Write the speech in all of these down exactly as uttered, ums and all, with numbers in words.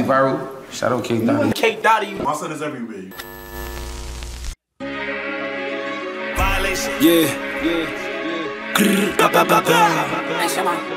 viral. Shout out K Dotty. K Dotty. My son is everywhere. Violation. Yeah, yeah, yeah. Ba ba ba ba.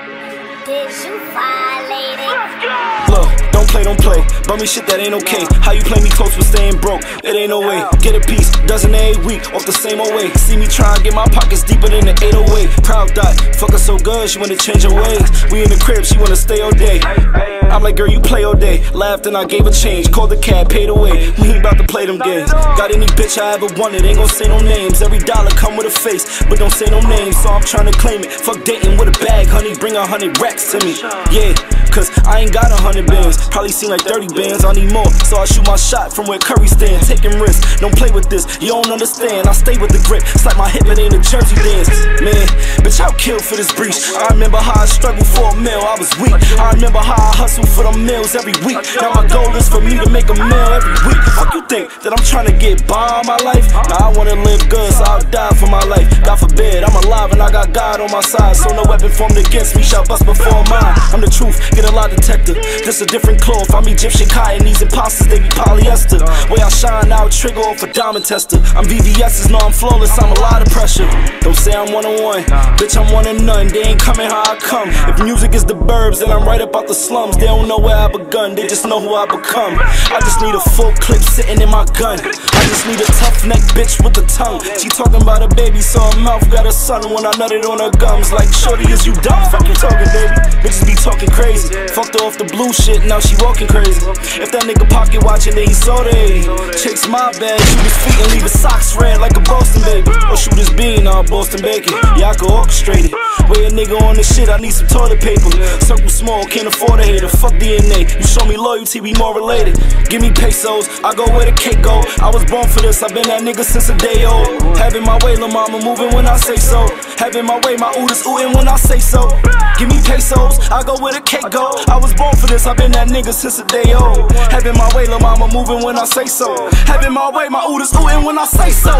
Did you violate it? Look, don't play, don't play. Bummy shit that ain't okay. How you play me close but staying broke? It ain't no way. Get a piece, dozen every week, off the same old way. See me try and get my pockets deeper than the eight oh eight. Proud dot, fuck her so good, she wanna change her ways. We in the crib, she wanna stay all day. I'm like, girl, you play all day. Laughed and I gave a change, called the cab, paid away. We ain't about to play them games. Got any bitch I ever wanted, ain't gon' say no names. Every dollar come with a face, but don't say no names. So I'm tryna claim it. Fuck dating with a bag, honey, bring a hundred racks to me. Yeah, cause I ain't got a hundred bands. Probably seen like thirty bands, I need more. So I shoot my shot from where Curry stand. Taking risks, don't play with this, you don't understand. I stay with the grip, slap my hip, it ain't a jersey dance. Man, bitch, I'll kill for this breach. I remember how I struggled for a meal, I was weak. I remember how I hustled for them meals every week. Now my goal is for me to make a meal every week. Fuck you think that I'm trying to get by my life? Nah, I wanna live good, so I'll die for my life. God forbid, I'm alive and I got God on my side. So no weapon formed against me shall bust before mine. I'm the truth, get a lie detector. This a different cloth, I'm Egyptian cotton. These imposters, they be polyester. Way I shine out, trigger off a diamond tester. I'm V V S's, no I'm flawless, I'm a lot of pressure. Don't say I'm one on one, bitch I'm one of none. They ain't coming how I come. If music is the burbs, then I'm right up out the slums. They don't know where I begun, they just know who I become. I just need a full clip sitting in my gun. I just need a tough neck bitch with a tongue. She talking about a baby, so her mouth got a son. When I nutted on her gums, like shorty, is you dumb? Fuck you talking, baby. Bitches be talking crazy. Fucked her off the blue shit, now she walking crazy. If that nigga pocket watching, then he soda eighty. Chase my bag, shoot his feet and leave his socks red like a Boston baby. Or shoot his bean, nah, Boston bacon. Yeah, I can orchestrate it. Way a nigga on the shit, I need some toilet paper. Circle small, can't afford a hater. Fuck D N A, you show me loyalty, we more related. Give me pesos, I go where the cake go. I was born for this, I've been that nigga since a day old. Having my way, lil' mama moving when I say so. Having my way, my oodles ootin' when I say so. Give me pesos, I go where the cake go. I was born for this, I've been that nigga since a day old. Having my way, lil' mama moving when I say so. Having my way, my oodles ootin' when I say so.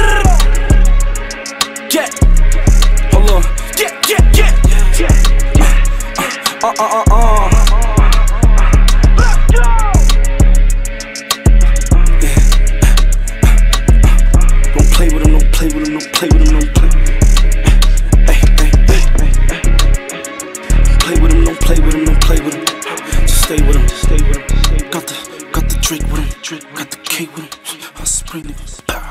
Yeah, hold on. Yeah, yeah, yeah, yeah. Uh, uh, uh, uh, uh. Don't play with him, don't play with him, don't play with him, don't play. Hey, hey, hey, hey. Play with him, don't play with him, don't play with him. Just stay with him, just stay with him. Got the, got the Drake with him, Drake, got the K with him. I spring niggas.